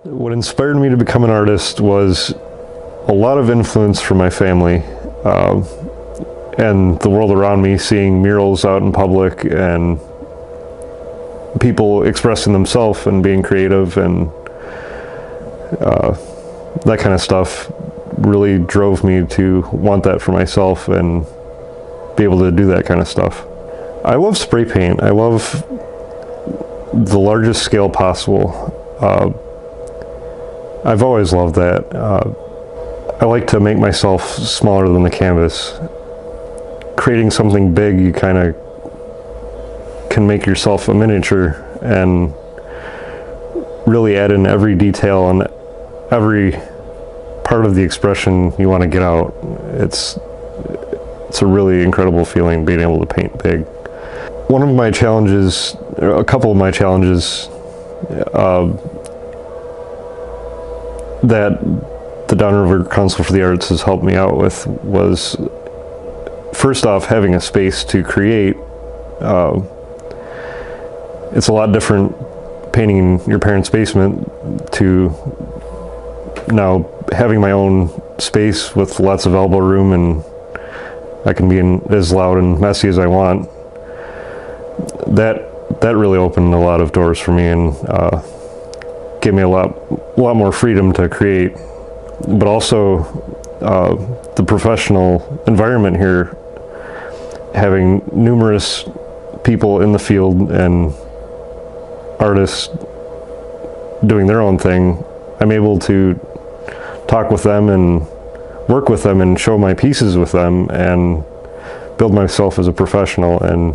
What inspired me to become an artist was a lot of influence from my family and the world around me, seeing murals out in public and people expressing themselves and being creative, and that kind of stuff really drove me to want that for myself and be able to do that kind of stuff. I love spray paint. I love the largest scale possible. I've always loved that. I like to make myself smaller than the canvas. Creating something big, you kind of can make yourself a miniature and really add in every detail and every part of the expression you want to get out. It's a really incredible feeling being able to paint big. One of my challenges, a couple of my challenges that the Downriver Council for the Arts has helped me out with was, first off, having a space to create. It's a lot different painting in your parents' basement to now having my own space with lots of elbow room, and I can be as loud and messy as I want. That really opened a lot of doors for me and gave me a lot more freedom to create. But also the professional environment here, having numerous people in the field and artists doing their own thing, I'm able to talk with them and work with them and show my pieces with them and build myself as a professional and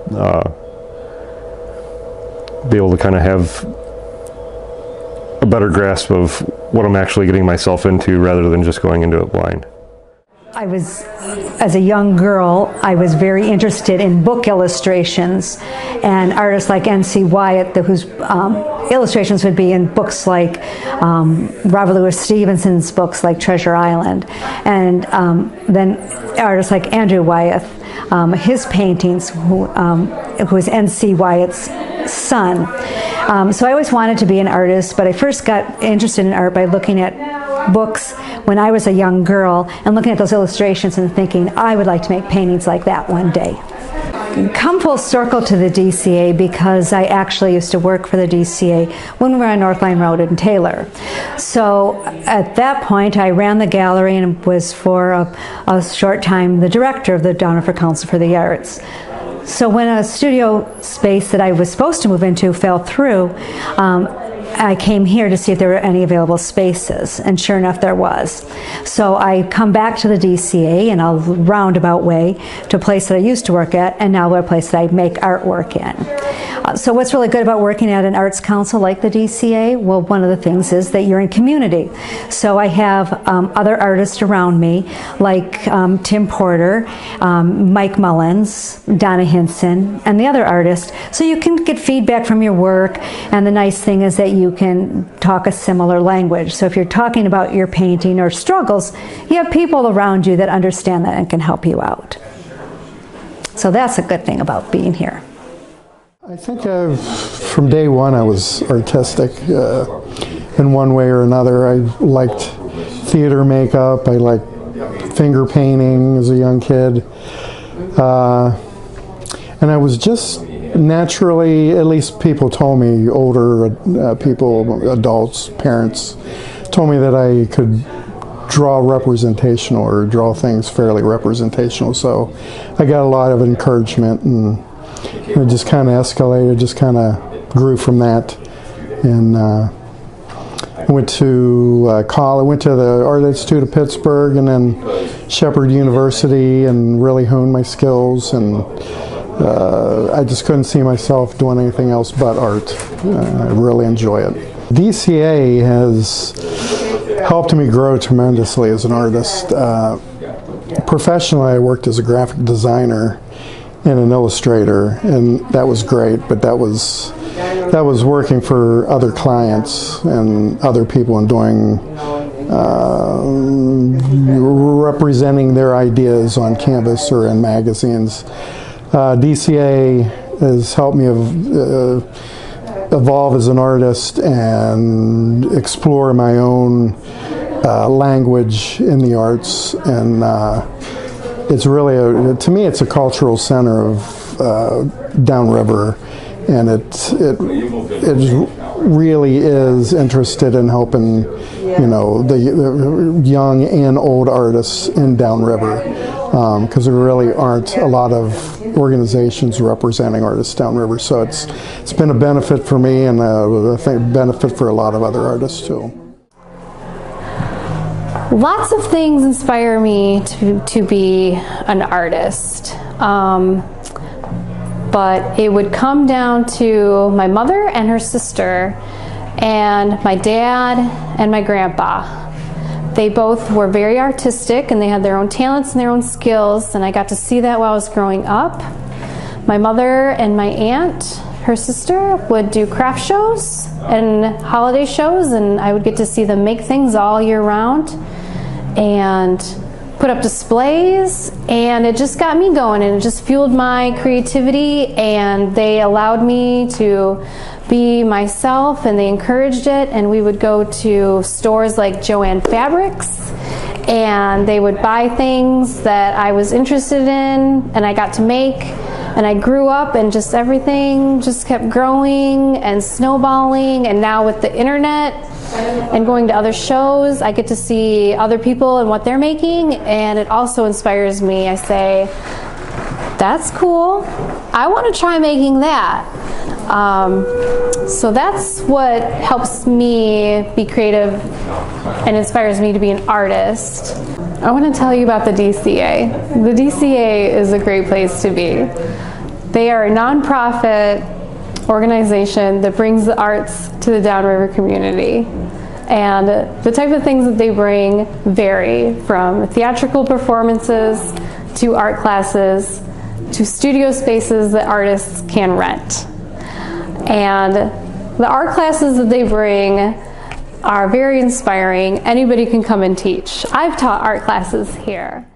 be able to kind of have a better grasp of what I'm actually getting myself into rather than just going into it blind. As a young girl, I was very interested in book illustrations, and artists like N.C. Wyatt, whose illustrations would be in books like Robert Louis Stevenson's books like Treasure Island, and then artists like Andrew Wyeth, his paintings, who is N.C. Wyatt's son. So I always wanted to be an artist, but I first got interested in art by looking at books when I was a young girl and looking at those illustrations and thinking, I would like to make paintings like that one day. Come full circle to the DCA because I actually used to work for the DCA when we were on North Line Road in Taylor. So at that point I ran the gallery and was for a short time the director of the Downriver Council for the Arts. So when a studio space that I was supposed to move into fell through, I came here to see if there were any available spaces, and sure enough there was. So I come back to the DCA in a roundabout way to a place that I used to work at, and now a place that I make artwork in. So what's really good about working at an arts council like the DCA? Well, one of the things is that you're in community. So I have other artists around me, like Tim Porter, Mike Mullins, Donna Hinson, and the other artists. So you can get feedback from your work, and the nice thing is that you can talk a similar language. So if you're talking about your painting or struggles, you have people around you that understand that and can help you out. So that's a good thing about being here. I think from day one I was artistic in one way or another. I liked theater makeup, I liked finger painting as a young kid, and I was just naturally, at least people told me, older people, adults, parents, told me that I could draw representational or draw things fairly representational. So I got a lot of encouragement, and it just kind of escalated, just kind of grew from that. And I went to college, went to the Art Institute of Pittsburgh and then Shepherd University, and really honed my skills, and I just couldn't see myself doing anything else but art. I really enjoy it. DCA has helped me grow tremendously as an artist. Professionally, I worked as a graphic designer and an illustrator, and that was great, but that was working for other clients and other people and doing representing their ideas on canvas or in magazines. DCA has helped me evolve as an artist and explore my own language in the arts. And it's really, to me, it's a cultural center of Downriver, and it really is interested in helping, you know, the young and old artists in Downriver, because there really aren't a lot of organizations representing artists downriver. So it's been a benefit for me, and I think a benefit for a lot of other artists too. Lots of things inspire me to be an artist, but it would come down to my mother and her sister, and my dad and my grandpa. They both were very artistic, and they had their own talents and their own skills, and I got to see that while I was growing up. My mother and my aunt, her sister, would do craft shows and holiday shows, and I would get to see them make things all year round and put up displays, and it just got me going, and it just fueled my creativity, and they allowed me to be myself, and they encouraged it. And we would go to stores like Joann Fabrics, and they would buy things that I was interested in and I got to make, and I grew up, and just everything just kept growing and snowballing. And now with the internet and going to other shows, I get to see other people and what they're making, and it also inspires me. I say, that's cool, I want to try making that. So that's what helps me be creative and inspires me to be an artist. I want to tell you about the DCA. The DCA is a great place to be. They are a nonprofit organization that brings the arts to the Downriver community. And the type of things that they bring vary from theatrical performances to art classes to studio spaces that artists can rent. And the art classes that they bring are very inspiring. Anybody can come and teach. I've taught art classes here.